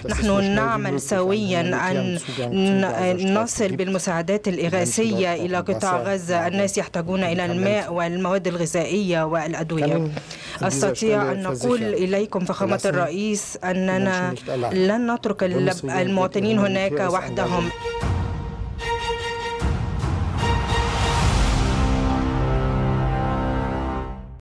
نحن نعمل سويا أن نصل بالمساعدات الإغاثية إلى قطاع غزة. الناس يحتاجون إلى الماء والمواد الغذائية والأدوية. أستطيع أن نقول إليكم فخامة الرئيس أننا لن نترك المواطنين هناك وحدهم.